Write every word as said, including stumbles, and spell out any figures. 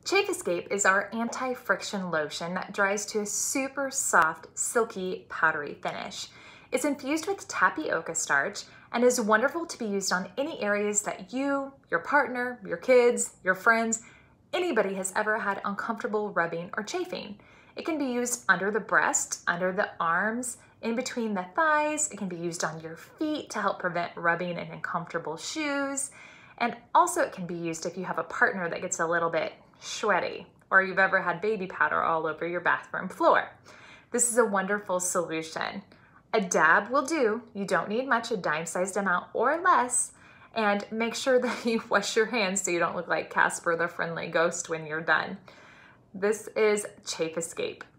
Chafe Escape is our anti-friction lotion that dries to a super soft, silky, powdery finish. It's infused with tapioca starch and is wonderful to be used on any areas that you, your partner, your kids, your friends, anybody has ever had uncomfortable rubbing or chafing. It can be used under the breast, under the arms, in between the thighs. It can be used on your feet to help prevent rubbing in uncomfortable shoes. And also it can be used if you have a partner that gets a little bit sweaty, or you've ever had baby powder all over your bathroom floor. This is a wonderful solution. A dab will do. You don't need much, a dime-sized amount or less. And make sure that you wash your hands so you don't look like Casper the Friendly Ghost when you're done. This is Chafe Escape.